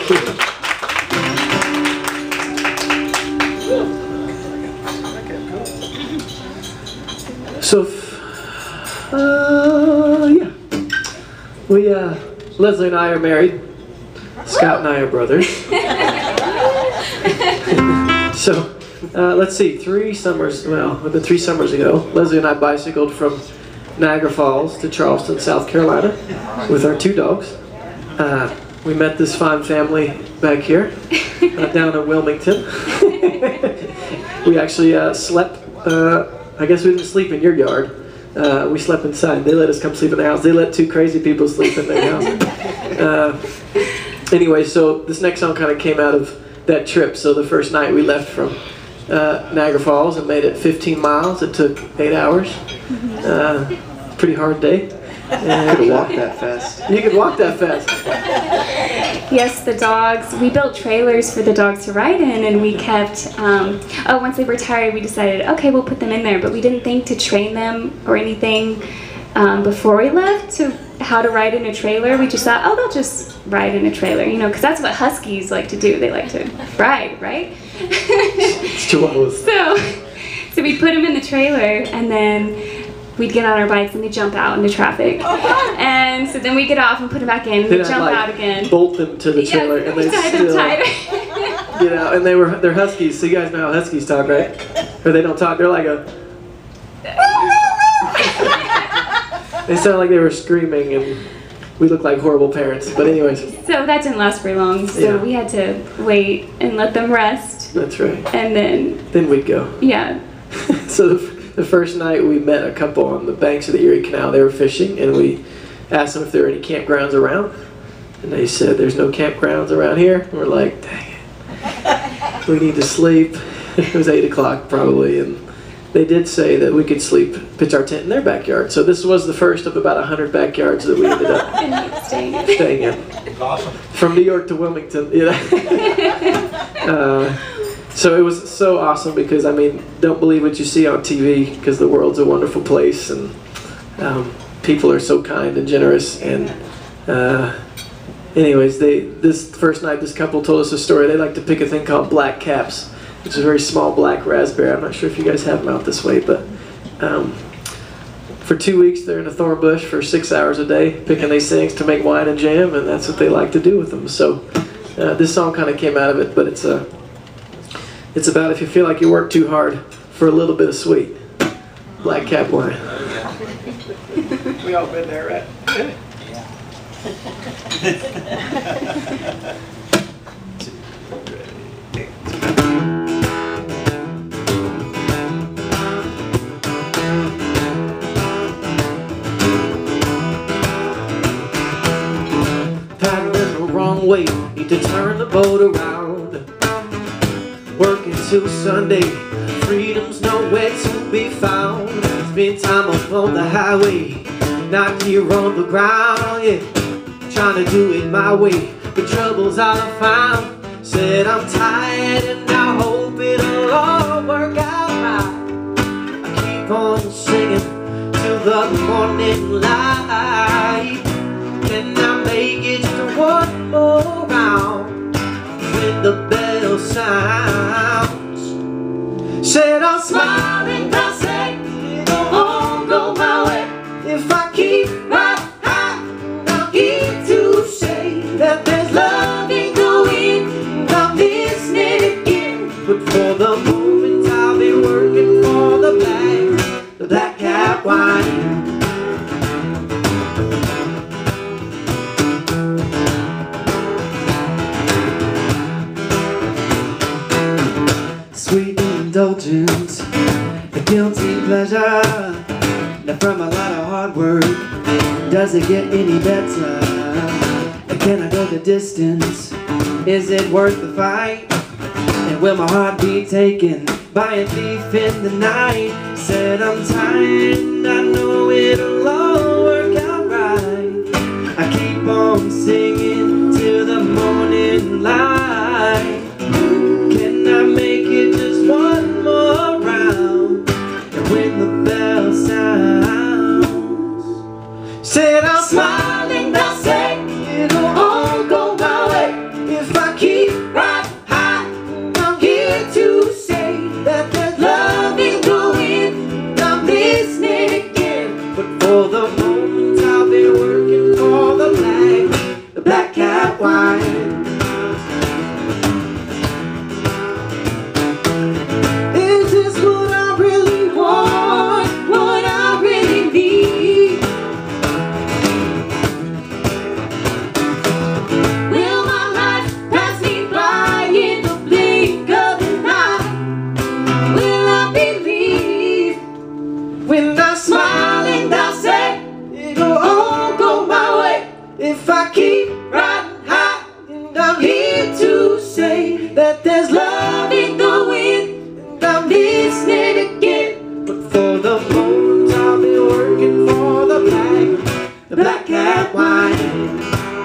So, yeah, Leslie and I are married. Scott and I are brothers. So, let's see, 3 summers, well, the 3 summers ago, Leslie and I bicycled from Niagara Falls to Charleston, South Carolina with our 2 dogs. We met this fine family back here, down in Wilmington. We actually slept, I guess we didn't sleep in your yard. We slept inside. They let us come sleep in their house. They let 2 crazy people sleep in their house. Anyway, so this next song kind of came out of that trip. So the first night we left from Niagara Falls and made it 15 miles. It took 8 hours. Pretty hard day. You could walk that fast. You could walk that fast. Yes, the dogs. We built trailers for the dogs to ride in, and we kept, once they were tired, we decided, okay, we'll put them in there, but we didn't think to train them or anything before we left to how to ride in a trailer. We just thought, oh, they'll just ride in a trailer, you know, because that's what huskies like to do. They like to ride, right? So we put them in the trailer, and then we'd get on our bikes and they jump out into traffic. And so then we get off and put them back in and they jump out again. Bolt them to the trailer and they still get out. And they're huskies, so you guys know how huskies talk, right? Or they don't talk, they're like a... They sound like they were screaming and we look like horrible parents. But anyways. So that didn't last very long, so we had to wait and let them rest. That's right. And then we'd go. Yeah. So the first night we met a couple on the banks of the Erie Canal. They were fishing, and we asked them if there were any campgrounds around. And they said, there's no campgrounds around here. And we're like, dang it. We need to sleep. It was 8 o'clock probably, and they did say that we could pitch our tent in their backyard. So this was the first of about 100 backyards that we ended up staying in. Awesome. From New York to Wilmington. So it was so awesome because, I mean, don't believe what you see on TV because the world's a wonderful place and people are so kind and generous. And anyways, this first night, this couple told us a story. They like to pick a thing called black caps, which is a very small black raspberry. I'm not sure if you guys have them out this way, but for 2 weeks they're in a thorn bush for 6 hours a day picking these things to make wine and jam, and that's what they like to do with them. So this song kind of came out of it, but it's about if you feel like you work too hard for a little bit of sweet. Black cap wine. We all been there, right? Paddling the wrong way, need to turn the boat around. Working till Sunday, freedom's nowhere to be found. Spend time up on the highway, not here on the ground, yeah. Trying to do it my way, but trouble's all I found. Said I'm tired and I hope it'll all work out right. I keep on singing till the morning light. Can I make it to one more round when the bell sounds? Said I'll smile and I'll say it'll all go my way if I keep my eye. I'll keep to say that there's love in going. I'm listening again, but for the moment I'll be working for the black cap wine. Sweet indulgence, a guilty pleasure. Now from a lot of hard work, does it get any better? Can I go the distance? Is it worth the fight? And will my heart be taken by a thief in the night? Said I'm tired and I know it'll all work out right. I keep on singing till the morning light. Can I make it just one more round? And when the bell sounds, said I'll smile and I'll say it'll all go my way if I cat wine. Is this what I really want? What I really need? Will my life pass me by in the blink of an eye? Will I believe when I smile and I say it'll all go my way if I keep riding high? And I'm here to say that there's love in the wind, and I'm listening again. But for the moment I'll be working for the black cat wine.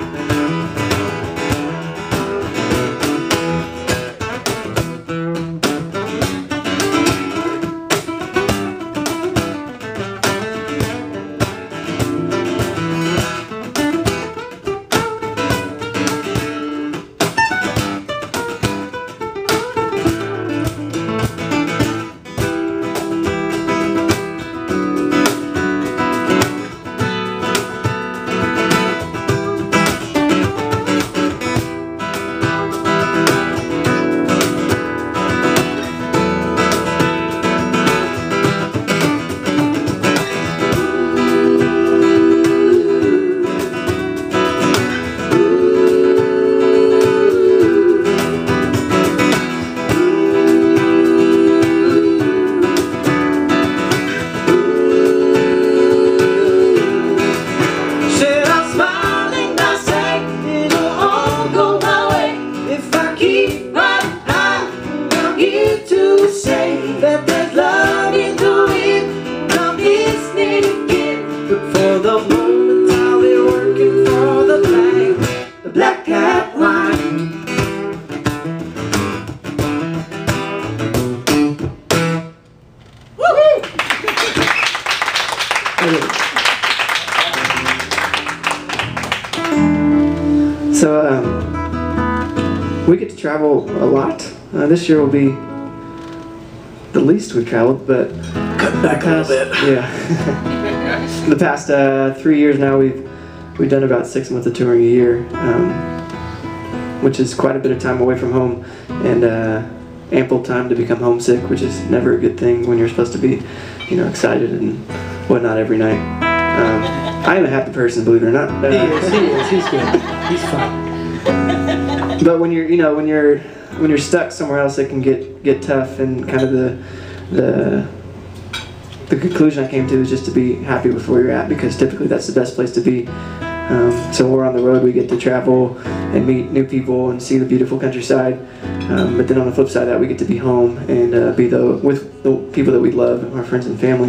That there's love in the wind, I'm listening again. But for the moment I'll be working for the black cat wine. Woo! So we get to travel a lot. This year will be the least we've traveled, but Cut back a little bit. yeah. The past 3 years now, we've done about 6 months of touring a year, which is quite a bit of time away from home, and ample time to become homesick, which is never a good thing when you're supposed to be, excited and whatnot every night. I am a happy person, believe it or not. He is. He's good. He's fine. But when you're, when you're stuck somewhere else, it can get tough, and kind of the conclusion I came to is just to be happy with where you're at, because typically that's the best place to be. So when we're on the road, we get to travel and meet new people and see the beautiful countryside. But then on the flip side of that, we get to be home and be with the people that we love, our friends and family.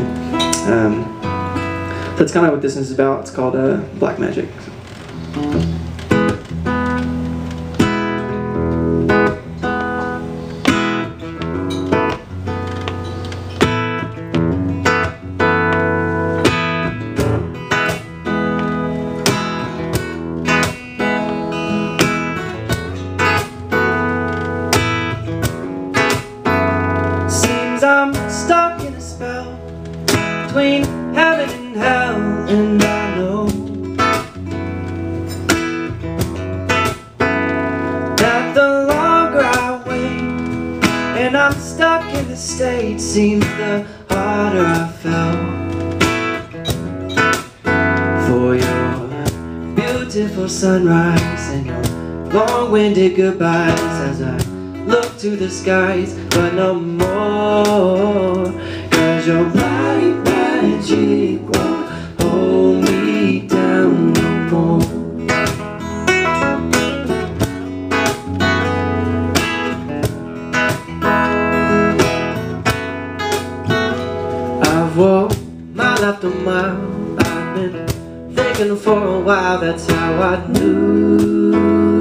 So that's kind of what this is about. It's called Black Magic. I'm stuck in a spell between heaven and hell, and I know that the longer I wait and I'm stuck in the state, seems the harder I fell for your beautiful sunrise and your long-winded goodbyes as I look to the skies, but no more, 'cause your bright magic won't hold me down no more. I've walked mile after mile, I've been thinking for a while, that's how I knew.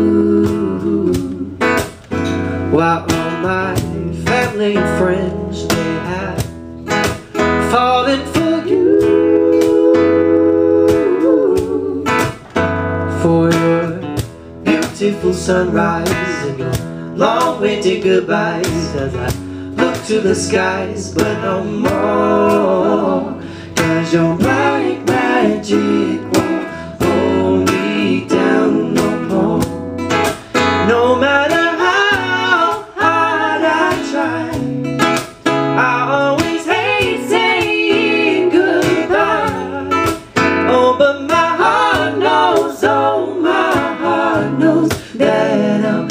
While all my family and friends, they had fallen for you, for your beautiful sunrise and your long-winded goodbyes as I look to the skies, but no more, 'cause your bright magic won't hold me down no more. that I'm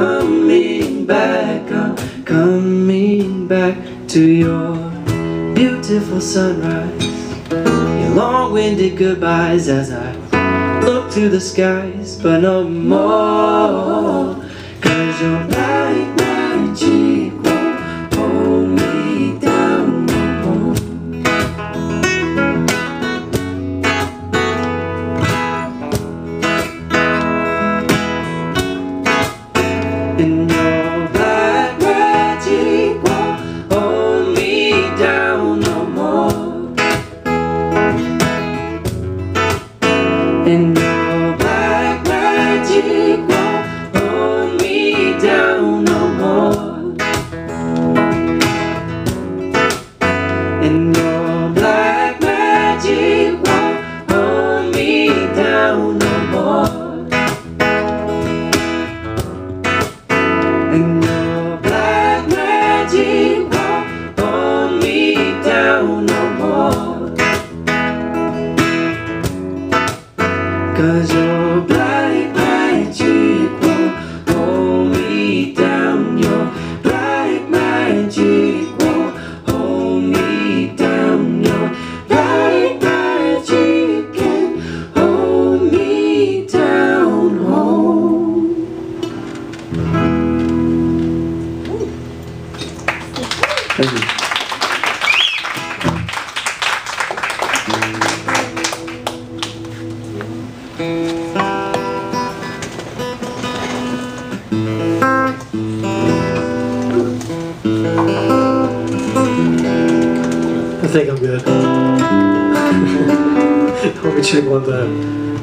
coming back to your beautiful sunrise, your long-winded goodbyes as I look to the skies, but no more, 'cause your black magic won't hold me down no more. And your black magic won't hold me down no more. And your black magic won't hold me down no more. And your black magic won't hold me down no more. And your black magic won't hold me down no more. 'Cause your black magic won't hold me down. Your black magic won't hold me down. Your black magic can hold me down home. Thank you. I think I'm good. Let me check one time.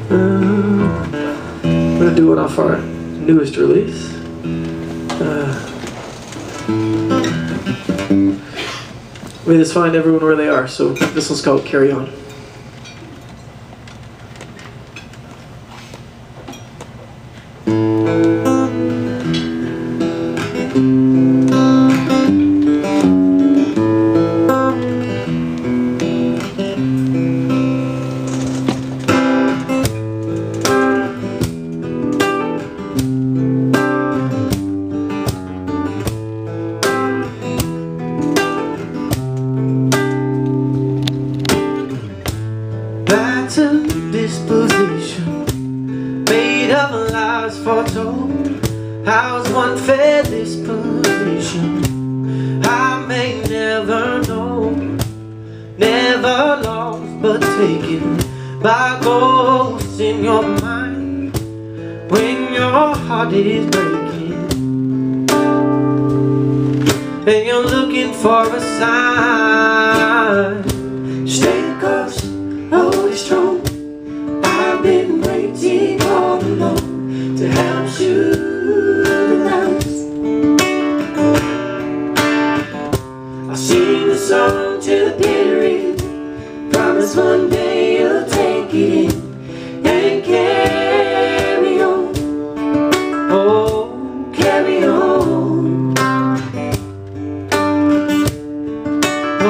I'm gonna do it off our newest release. We just find everyone where they are, so this one's called Carry On. Battered disposition, made of lies foretold. How's one fed this position? I may never know, never lost but taken by ghosts in your mind when your heart is breaking and you're looking for a sign. Stay the course, hold it strong. I've been waiting all along to help shoot the lights. I'll sing the song to the bitter end. Promise one day you'll take it in and carry on. Oh, carry on.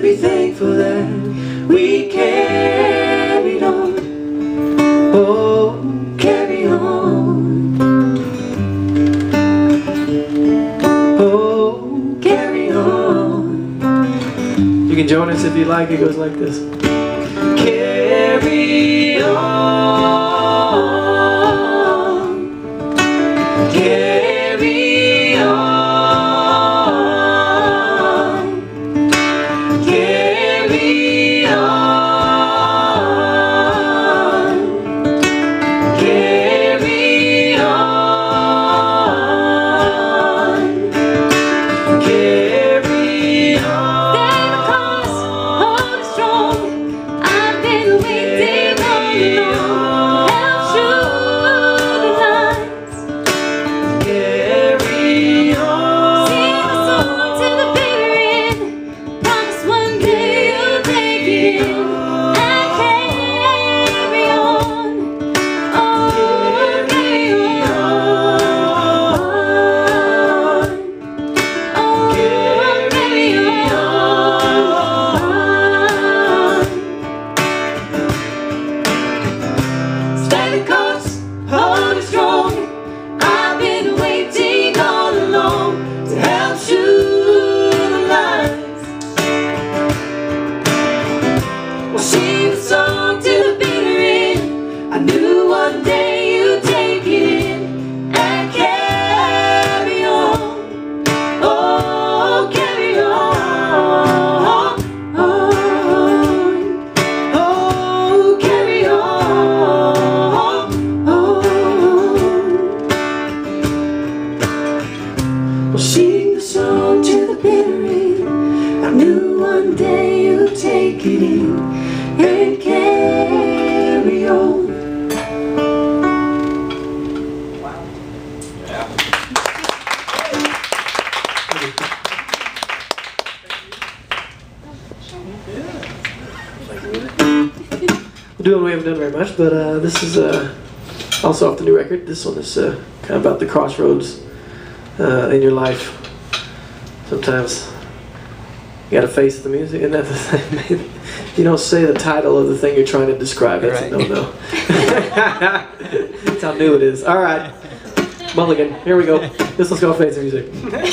be thankful that we carried on. Oh, carry on. Oh, carry on. You can join us if you like. It goes like this. Carry on. Carry on. Carry on. Carry on. Carry on. Sing a song to the bitter end. I knew one day you'd take it in and carry on. Oh, carry on. Oh, carry on. Well, sing the song to the bitter end. I knew one day you'd take it in and carry on. We're doing, we haven't done very much, but this is also off the new record. This one is kind of about the crossroads in your life. Sometimes you gotta face the music, isn't that the thing? You don't say the title of the thing you're trying to describe. That's right. A no-no. That's how new it is. All right, Mulligan, here we go. Let's go face the music.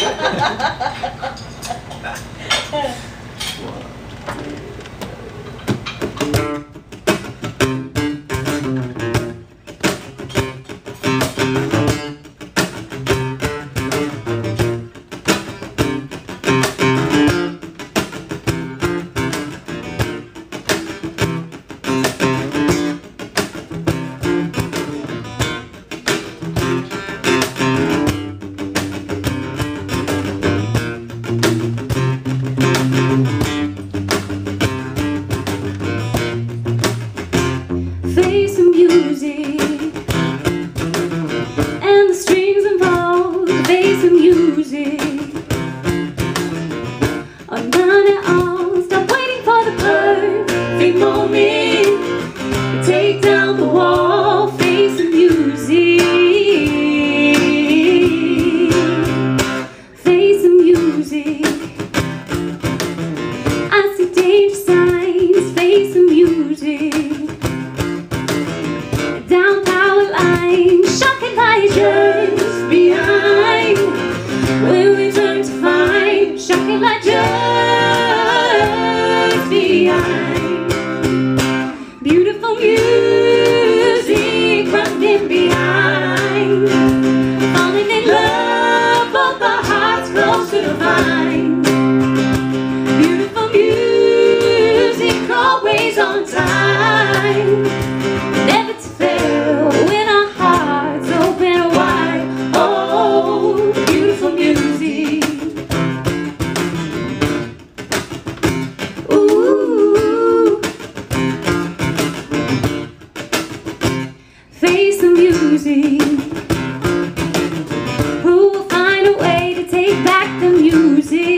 Face some music and the strings involved. Face some music. Oh, none at all. Stop waiting for the perfect moment to take down the wall. Face some music. Face some music. I see danger signs. Face some music. Down power line, shocking lights just behind. When we turn to find, shocking light just behind. Beautiful music running behind. Falling in love, both our hearts close to the vine. Beautiful music always on time. Never to fail when our hearts open wide. Oh, beautiful music. Ooh. Face the music. Who will find a way to take back the music?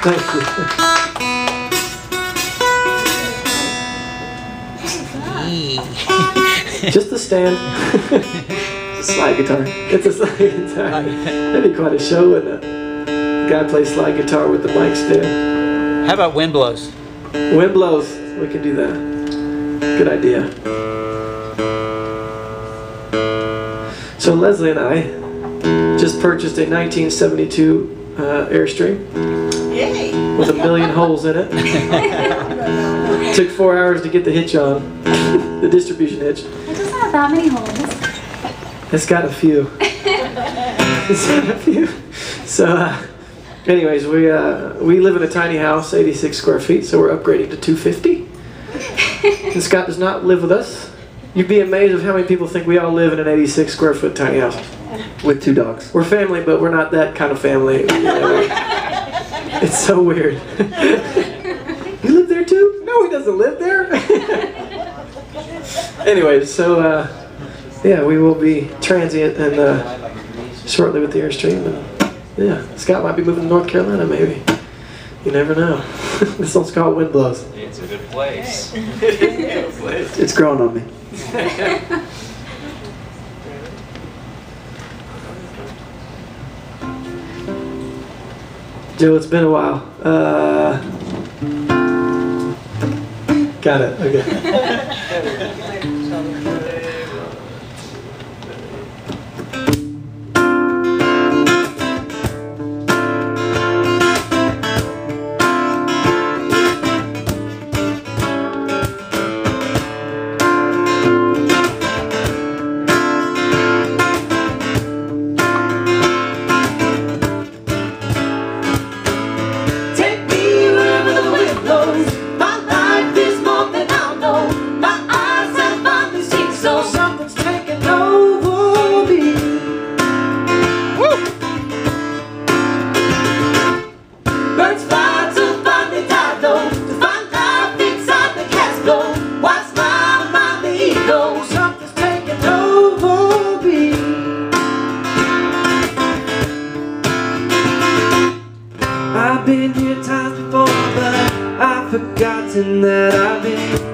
Thank you. Just a stand. It's a slide guitar. It's a slide guitar. That'd be quite a show, wouldn't it? Guy plays slide guitar with the mic stand. How about Wind Blows? Wind Blows. We can do that. Good idea. So Leslie and I just purchased a 1972 Airstream. Yay! With 1 million holes in it. Took 4 hours to get the hitch on, the distribution hitch. It doesn't have that many holes. It's got a few. It's got a few. So, anyways, we live in a tiny house, 86 square feet, so we're upgrading to 250. And Scott does not live with us. You'd be amazed of how many people think we all live in an 86 square foot tiny house. With 2 dogs. We're family, but we're not that kind of family. It's so weird. You live there too? No, he doesn't live there. Anyway, so yeah, we will be transient and shortly with the Airstream. And, yeah, Scott might be moving to North Carolina, maybe. You never know. This song's called Wind Blows. It's a good place. It's growing on me. Joe, it's been a while. Got it. Okay. I've been here times before, but I've forgotten that I've been